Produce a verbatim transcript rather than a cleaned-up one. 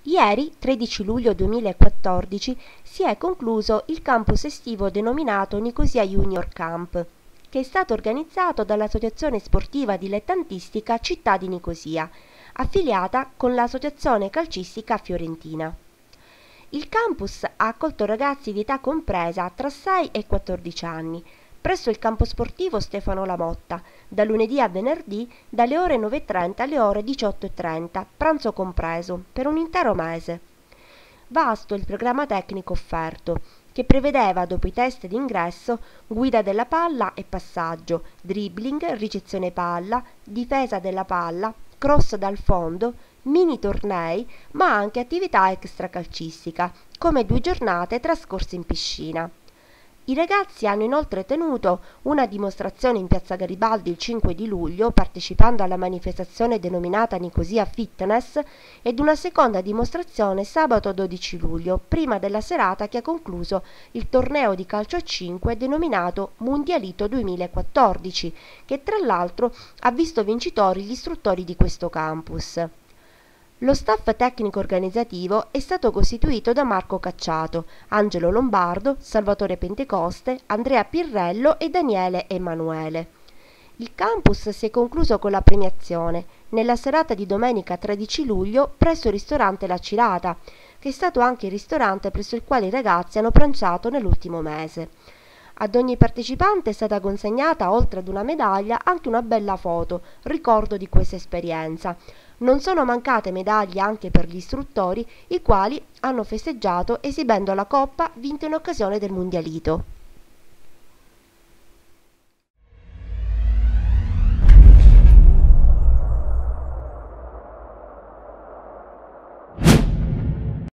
Ieri, tredici luglio duemilaquattordici, si è concluso il campus estivo denominato Nicosia Junior Camp, che è stato organizzato dall'Associazione Sportiva Dilettantistica Città di Nicosia, affiliata con l'Associazione Calcistica Fiorentina. Il campus ha accolto ragazzi di età compresa tra sei e quattordici anni, presso il campo sportivo Stefano Lamotta, da lunedì a venerdì dalle ore nove e trenta alle ore diciotto e trenta, pranzo compreso, per un intero mese. Vasto il programma tecnico offerto, che prevedeva, dopo i test d'ingresso, guida della palla e passaggio, dribbling, ricezione palla, difesa della palla, cross dal fondo, mini tornei, ma anche attività extracalcistica, come due giornate trascorse in piscina. I ragazzi hanno inoltre tenuto una dimostrazione in piazza Garibaldi il cinque di luglio, partecipando alla manifestazione denominata Nicosia Fitness, ed una seconda dimostrazione sabato dodici luglio, prima della serata che ha concluso il torneo di calcio a cinque denominato Mundialito duemilaquattordici, che tra l'altro ha visto vincitori gli istruttori di questo campus. Lo staff tecnico organizzativo è stato costituito da Marco Cacciato, Angelo Lombardo, Salvatore Pentecoste, Andrea Pirrello e Daniele Emanuele. Il campus si è concluso con la premiazione, nella serata di domenica tredici luglio, presso il ristorante La Cirata, che è stato anche il ristorante presso il quale i ragazzi hanno pranzato nell'ultimo mese. Ad ogni partecipante è stata consegnata, oltre ad una medaglia, anche una bella foto, ricordo di questa esperienza. Non sono mancate medaglie anche per gli istruttori, i quali hanno festeggiato esibendo la coppa vinta in occasione del Mundialito.